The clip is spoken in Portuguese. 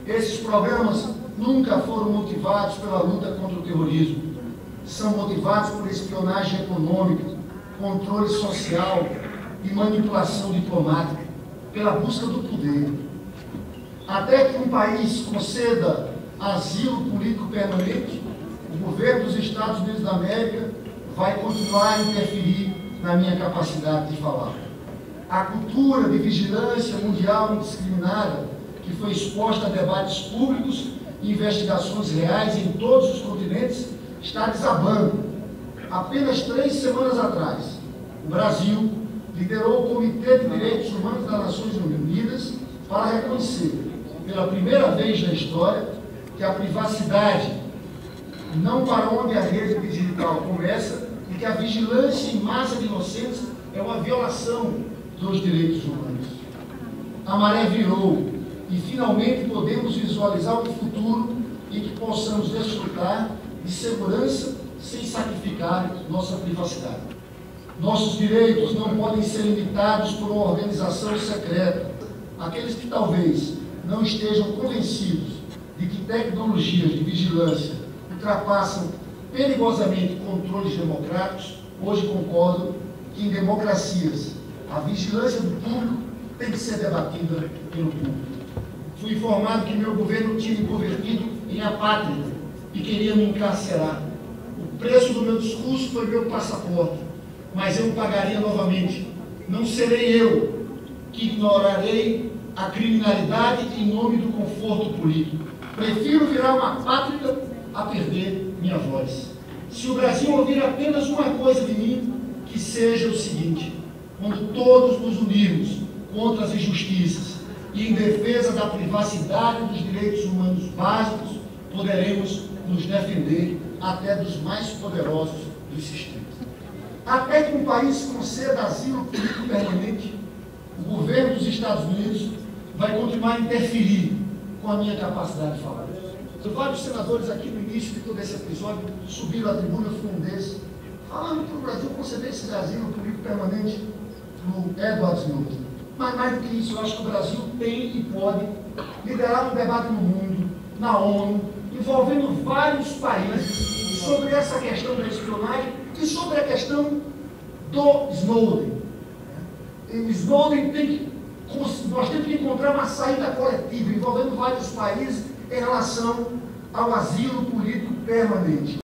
Esses programas nunca foram motivados pela luta contra o terrorismo. São motivados por espionagem econômica, controle social e manipulação diplomática, pela busca do poder. Até que um país conceda asilo político permanente, o governo dos Estados Unidos da América vai continuar a interferir na minha capacidade de falar. A cultura de vigilância mundial indiscriminada, que foi exposta a debates públicos e investigações reais em todos os continentes, está desabando. Apenas 3 semanas atrás, o Brasil liderou o Comitê de Direitos Humanos das Nações Unidas para reconhecer, pela primeira vez na história, que a privacidade não para onde a rede digital começa e que a vigilância em massa de inocentes é uma violação dos direitos humanos. A maré virou e finalmente podemos visualizar um futuro em que possamos desfrutar de segurança sem sacrificar nossa privacidade. Nossos direitos não podem ser limitados por uma organização secreta. Aqueles que talvez não estejam convencidos de que tecnologias de vigilância ultrapassam perigosamente controles democráticos, hoje concordam que em democracias a vigilância do público tem que ser debatida pelo público. Fui informado que meu governo tinha me convertido em apátrida e queria me encarcerar. O preço do meu discurso foi meu passaporte, mas eu o pagaria novamente. Não serei eu que ignorarei a criminalidade em nome do conforto político. Prefiro virar uma apátrida a perder minha voz. Se o Brasil ouvir apenas uma coisa de mim, que seja o seguinte: quando todos nos unirmos contra as injustiças e em defesa da privacidade dos direitos humanos básicos, poderemos nos defender até dos mais poderosos dos sistemas. Até que um país conceda asilo político permanente, o governo dos Estados Unidos vai continuar a interferir com a minha capacidade de falar. Vários senadores aqui no início de todo esse episódio subiram à tribuna, foi um desses, falando que o Brasil conceder esse asilo político permanente no Edward Snowden. Mas mais do que isso, eu acho que o Brasil tem e pode liderar um debate no mundo, na ONU, envolvendo vários países sobre essa questão da espionagem e sobre a questão do Snowden. O Snowden nós temos que encontrar uma saída coletiva envolvendo vários países em relação ao asilo político permanente.